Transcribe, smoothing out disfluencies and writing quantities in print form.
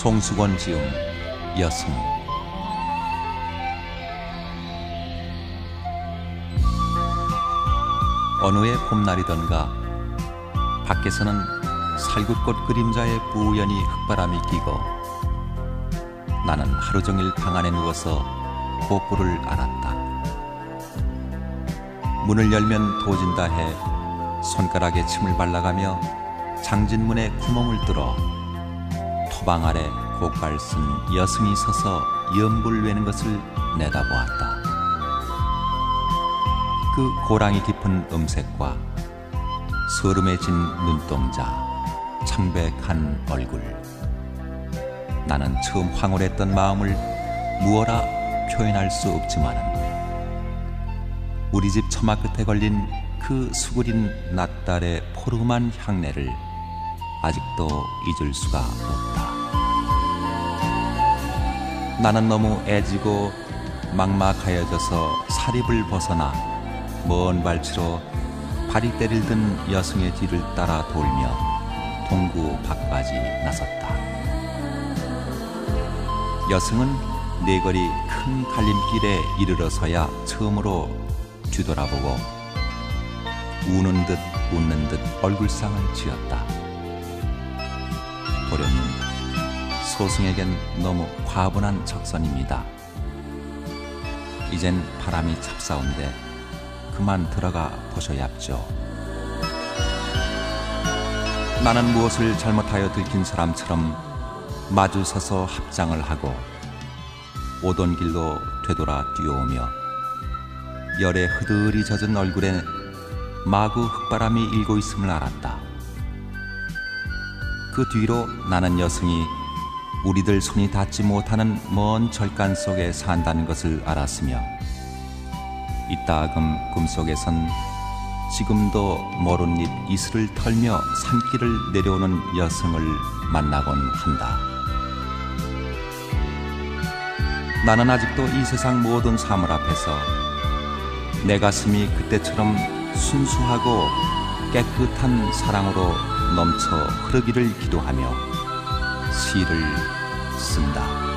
송수건 지음 여승. 어느 해 봄날이던가 밖에서는 살구꽃 그림자에 뿌연히 흙바람이 끼고 나는 하루 종일 방 안에 누워서 복부를 앓았다. 문을 열면 도진다 해 손가락에 침을 발라가며 장진문에 구멍을 뚫어 토방 아래 고깔 쓴 여승이 서서 연불 외는 것을 내다보았다. 그 고랑이 깊은 음색과 서름해진 눈동자, 창백한 얼굴. 나는 처음 황홀했던 마음을 무어라 표현할 수 없지만은 우리 집 처마 끝에 걸린 그 수그린 낫달의 포름한 향내를 아직도 잊을 수가 없다. 나는 너무 애지고 막막하여져서 사립을 벗어나 먼 발치로 발이 때를 든 여승의 뒤를 따라 돌며 동구 밖까지 나섰다. 여승은 네거리 큰 갈림길에 이르러서야 처음으로 뒤돌아보고 우는 듯 웃는 듯 얼굴상을 지었다. 도련님, 소승에겐 너무 과분한 적선입니다. 이젠 바람이 찹싸운데 그만 들어가 보셔야죠. 나는 무엇을 잘못하여 들킨 사람처럼 마주 서서 합장을 하고 오던 길로 되돌아 뛰어오며 열에 흐들이 젖은 얼굴에 마구 흙바람이 일고 있음을 알았다. 그 뒤로 나는 여승이 우리들 손이 닿지 못하는 먼 절간 속에 산다는 것을 알았으며 이따금 꿈속에선 지금도 모른잎 이슬을 털며 산길을 내려오는 여승을 만나곤 한다. 나는 아직도 이 세상 모든 사물 앞에서 내 가슴이 그때처럼 순수하고 깨끗한 사랑으로 넘쳐 흐르기를 기도하며 시를 쓴다.